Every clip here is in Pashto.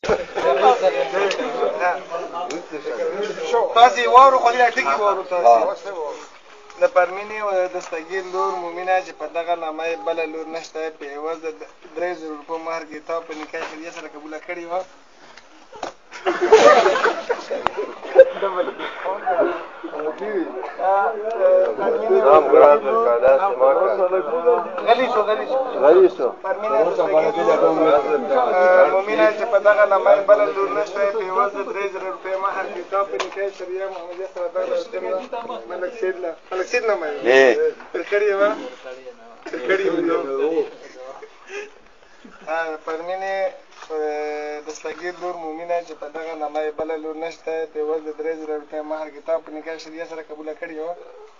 تاسې واورو خو دې ټکي واورو تاسې د پرمینې او دستګیر لور مومینه چې په دغه نامه یې بله لور نشته په عوض د 3000 روپو مهر کې تا په نکاح شریعه سره قبوله کړې وه غلی شو مومینه چې په دغه نامه یې بله لور نشته په عوض د 3000 روپۍ مهر کې تا په نکاح شریعه محمدیه سره دغه ملک سید نامه یې پر کړې وه پرمینې دستګیر لور مومینه چې په دغه نامه یې بله لور نشته په عوض د 3000 روپۍ مهر کې تا په نکاح شریعه سره قبوله کړې وه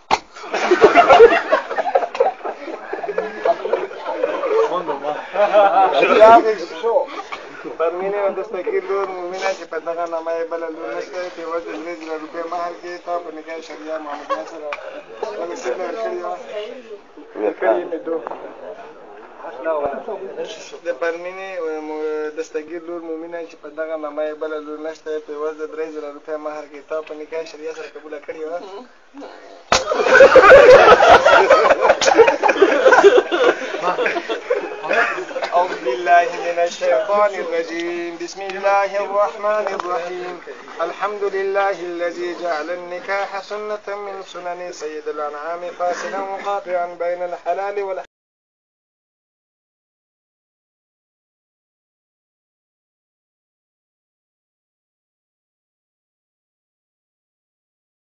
پرمینې دستګیر لور مومینه چې په دغه نامه یې بله لور نشته په عوض د 3000 روپۍ مهر کې تا په نکاح شریعه محمدیه سره ملک سید نه ورکړې وه د پرمینې دستګیر لور مومینه چې په دغه نامه یې بله لور نشته په عوض د 3000 روپۍ مهر کې تا په نکاح شریعه سره قبوله کړې وه أعوذ بالله من الشيطان الرجيم بسم الله الرحمن الرحيم الحمد لله الذي جعل النكاح سنة من سنن سيد الأنعام فاصلا وقاطعا بين الحلال والحرام